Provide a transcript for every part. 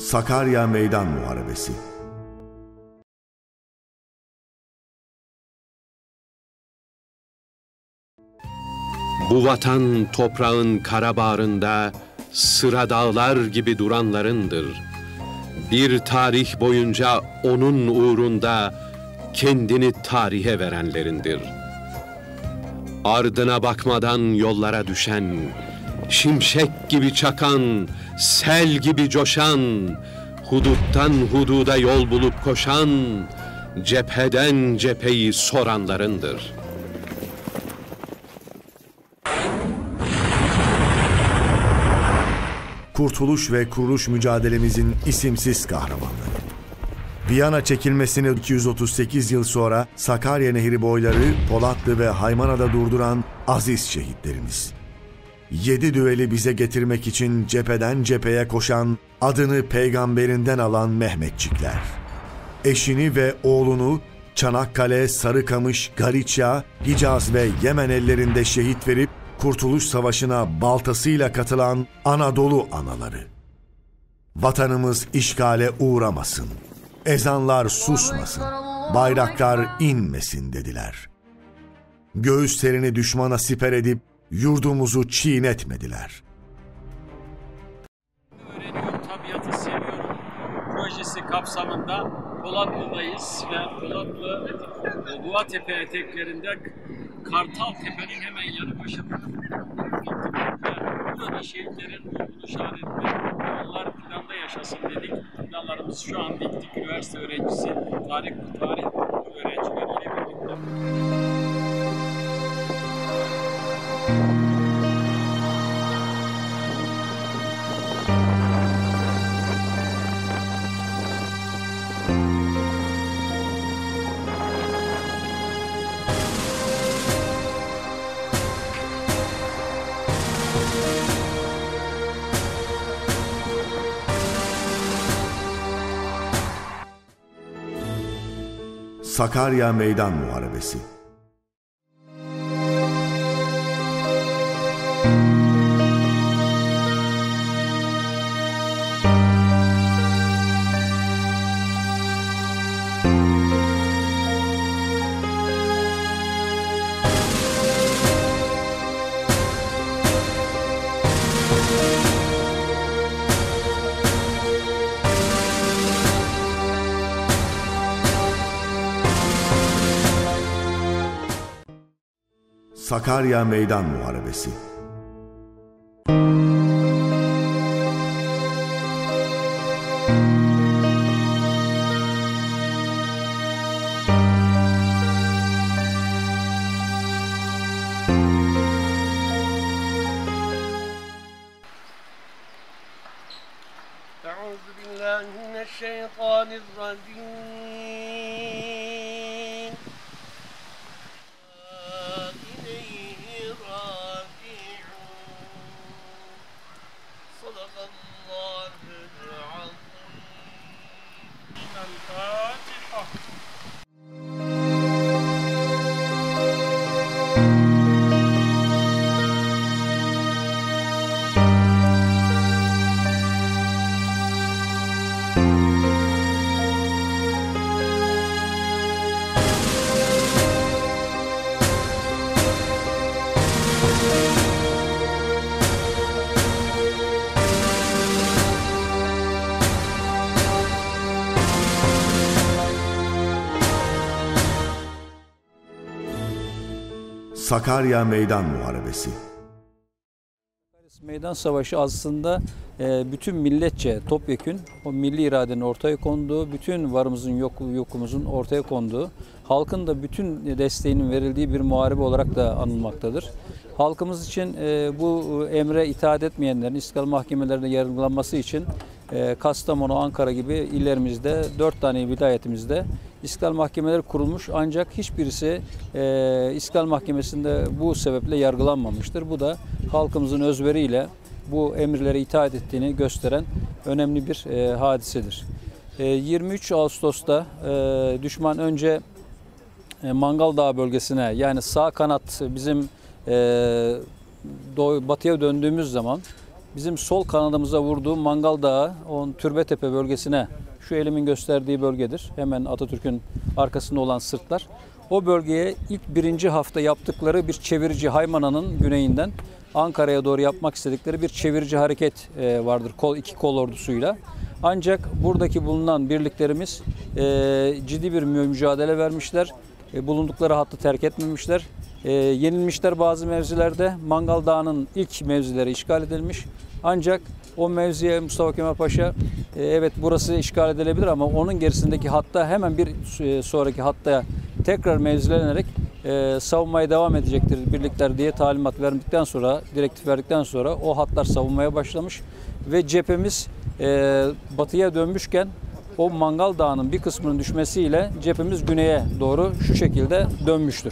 Sakarya Meydan Muharebesi. Bu vatan toprağın kara bağrında sıra dağlar gibi duranlarındır. Bir tarih boyunca onun uğrunda kendini tarihe verenlerindir. Ardına bakmadan yollara düşen, şimşek gibi çakan, sel gibi coşan, huduttan hududa yol bulup koşan, cepheden cepheyi soranlarındır. Kurtuluş ve kuruluş mücadelemizin isimsiz kahramanları. Viyana çekilmesini 238 yıl sonra Sakarya Nehri boyları Polatlı ve Haymana'da durduran aziz şehitlerimiz. 7 düveli bize getirmek için cepheden cepheye koşan, adını peygamberinden alan Mehmetçikler. Eşini ve oğlunu Çanakkale, Sarıkamış, Galicia, Hicaz ve Yemen ellerinde şehit verip Kurtuluş Savaşı'na baltasıyla katılan Anadolu anaları. Vatanımız işgale uğramasın, ezanlar susmasın, bayraklar inmesin dediler. Göğüslerini düşmana siper edip yurdumuzu çiğnetmediler. Öğreniyorum, tabiatı seviyorum projesi kapsamında Polatlı'dayız ve Polatlı Duatepe eteklerinde Kartal Tepe'nin hemen yanı başında. Burada şehitlerin ruhunu şad etmek, onlar planda yaşasın dedik. Planlarımız şu an diktik. Üniversite öğrencisi, tarih öğrencileriyle birlikte. Sakarya Meydan Muharebesi. Sakarya Meydan Muharebesi. أعوذ بالله من الشيطان الرجيم إليه راجعون صدق الله العظيم. الفاتحة. Sakarya Meydan Muharebesi. Meydan Savaşı aslında bütün milletçe topyekün o milli iradenin ortaya konduğu, bütün varımızın yokumuzun ortaya konduğu, halkın da bütün desteğinin verildiği bir muharebe olarak da anılmaktadır. Halkımız için bu emre itaat etmeyenlerin istiklal mahkemelerinde yargılanması için Kastamonu, Ankara gibi illerimizde 4 tane vilayetimizde istiklal mahkemeleri kurulmuş, ancak hiçbirisi istiklal mahkemesinde bu sebeple yargılanmamıştır. Bu da halkımızın özveriyle bu emirlere itaat ettiğini gösteren önemli bir hadisedir. 23 Ağustos'ta düşman önce Mangal Dağı bölgesine, yani sağ kanat bizim batıya döndüğümüz zaman bizim sol kanadımıza vurduğu Mangal Dağı, Türbetepe bölgesine, şu elimin gösterdiği bölgedir. Hemen Atatürk'ün arkasında olan sırtlar. O bölgeye ilk 1. hafta yaptıkları bir çevirici, Haymana'nın güneyinden Ankara'ya doğru yapmak istedikleri bir çevirici hareket vardır. İki kol ordusuyla. Ancak buradaki bulunan birliklerimiz ciddi bir mücadele vermişler. Bulundukları hattı terk etmemişler. Yenilmişler bazı mevzilerde. Mangal Dağı'nın ilk mevzileri işgal edilmiş. Ancak o mevziye Mustafa Kemal Paşa evet burası işgal edilebilir ama onun gerisindeki hatta hemen bir sonraki hatta tekrar mevzilenerek savunmaya devam edecektir birlikler diye talimat verdikten sonra, direktif verdikten sonra o hatlar savunmaya başlamış ve cephemiz batıya dönmüşken o Mangal Dağı'nın bir kısmının düşmesiyle cephemiz güneye doğru şu şekilde dönmüştür.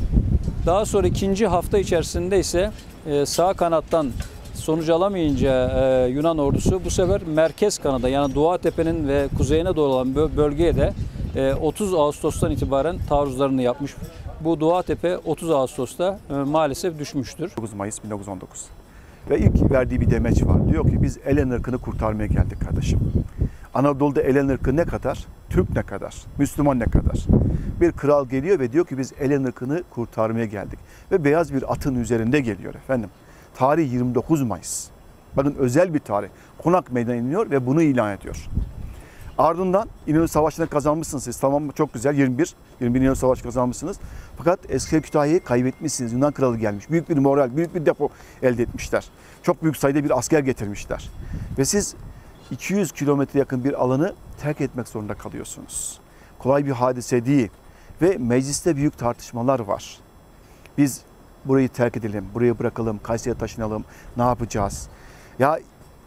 Daha sonra 2. hafta içerisinde ise sağ kanattan sonuç alamayınca Yunan ordusu bu sefer merkez kanada yani Doğu Tepe'nin ve kuzeyine doğru olan bölgeye de 30 Ağustos'tan itibaren taarruzlarını yapmış. Bu Doğu Tepe 30 Ağustos'ta maalesef düşmüştür. 9 Mayıs 1919. Ve ilk verdiği bir demeç var. Diyor ki biz Elen ırkını kurtarmaya geldik kardeşim. Anadolu'da Elen ırkı ne kadar? Türk ne kadar? Müslüman ne kadar? Bir kral geliyor ve diyor ki biz Elen ırkını kurtarmaya geldik. Ve beyaz bir atın üzerinde geliyor efendim. Tarih 29 Mayıs. Bakın özel bir tarih. Konak Meydanı'na iniyor ve bunu ilan ediyor. Ardından İnönü Savaşı'nı kazanmışsınız siz. Tamam mı? Çok güzel. 21 İnönü Savaşı kazanmışsınız. Fakat Eskişehir Kütahya'yı kaybetmişsiniz. Yunan kralı gelmiş. Büyük bir moral, büyük bir depo elde etmişler. Çok büyük sayıda bir asker getirmişler. Ve siz 200 kilometre yakın bir alanı terk etmek zorunda kalıyorsunuz. Kolay bir hadise değil. Ve mecliste büyük tartışmalar var. Biz burayı terk edelim, buraya bırakalım, Kayseri'ye taşınalım, ne yapacağız? Ya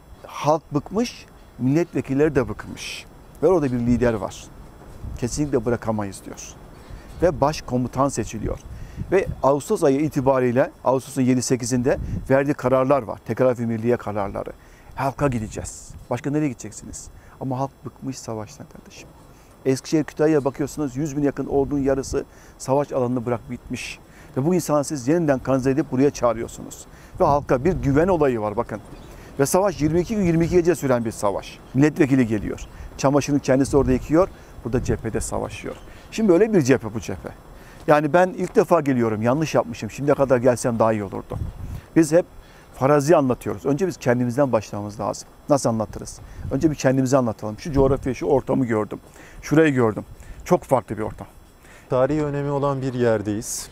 halk bıkmış, milletvekilleri de bıkmış. Ve orada bir lider var. Kesinlikle bırakamayız diyor. Ve başkomutan seçiliyor. Ve Ağustos ayı itibariyle, Ağustos'un 7-8'inde verdiği kararlar var. Tekrar-ı milliye kararları. Halka gideceğiz. Başka nereye gideceksiniz? Ama halk bıkmış savaştan kardeşim. Eskişehir Kütahya'ya bakıyorsunuz 100 bin yakın ordunun yarısı savaş alanını bırak bitmiş. Ve bu insanı siz yeniden kanalize edip buraya çağırıyorsunuz. Ve halka bir güven olayı var bakın. Ve savaş 22 gün 22 gece süren bir savaş. Milletvekili geliyor. Çamaşırını kendisi orada yıkıyor. Burada cephede savaşıyor. Şimdi öyle bir cephe bu cephe. Yani ben ilk defa geliyorum. Yanlış yapmışım. Şimdiye kadar gelsem daha iyi olurdu. Biz hep farazi anlatıyoruz. Önce biz kendimizden başlamamız lazım. Nasıl anlatırız? Önce bir kendimizi anlatalım. Şu coğrafyayı, şu ortamı gördüm. Şurayı gördüm. Çok farklı bir ortam. Tarihi önemi olan bir yerdeyiz.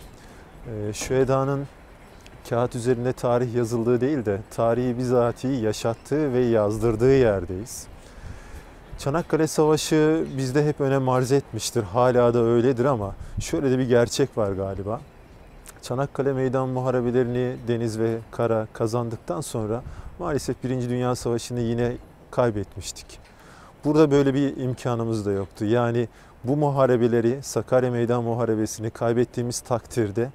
Şüheda'nın kağıt üzerinde tarih yazıldığı değil de tarihi bizatihi yaşattığı ve yazdırdığı yerdeyiz. Çanakkale Savaşı bizde hep önem arz etmiştir. Hala da öyledir ama şöyle de bir gerçek var galiba. Çanakkale Meydan Muharebelerini deniz ve kara kazandıktan sonra maalesef Birinci Dünya Savaşı'nı yine kaybetmiştik. Burada böyle bir imkanımız da yoktu. Yani bu muharebeleri, Sakarya Meydan Muharebesi'ni kaybettiğimiz takdirde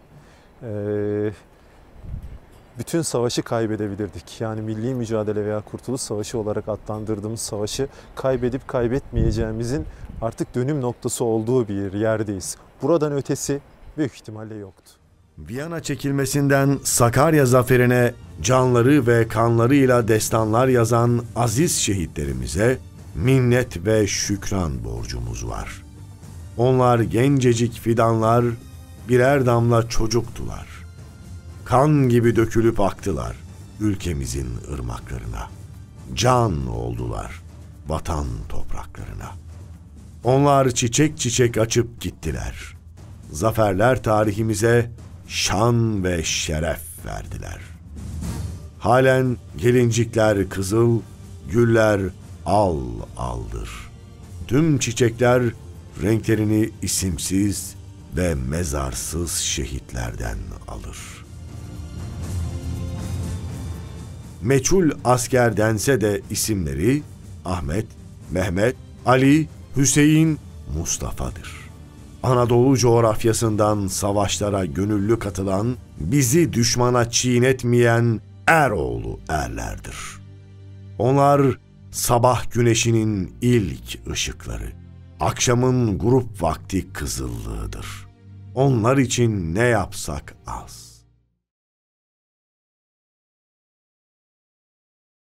bütün savaşı kaybedebilirdik. Yani milli mücadele veya Kurtuluş Savaşı olarak adlandırdığımız savaşı kaybedip kaybetmeyeceğimizin artık dönüm noktası olduğu bir yerdeyiz. Buradan ötesi büyük ihtimalle yoktu. Viyana çekilmesinden Sakarya zaferine canları ve kanlarıyla destanlar yazan aziz şehitlerimize minnet ve şükran borcumuz var. Onlar gencecik fidanlar, birer damla çocuktular. Kan gibi dökülüp aktılar ülkemizin ırmaklarına. Can oldular vatan topraklarına. Onlar çiçek çiçek açıp gittiler. Zaferler tarihimize şan ve şeref verdiler. Halen gelincikler kızıl, güller al aldır. Tüm çiçekler renklerini isimsiz ve mezarsız şehitlerden alır. Meçhul asker dense de isimleri Ahmet, Mehmet, Ali, Hüseyin, Mustafa'dır. Anadolu coğrafyasından savaşlara gönüllü katılan, bizi düşmana çiğnetmeyen eroğlu erlerdir. Onlar sabah güneşinin ilk ışıkları, akşamın grup vakti kızıllığıdır. Onlar için ne yapsak az.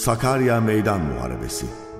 Sakarya Meydan Muharebesi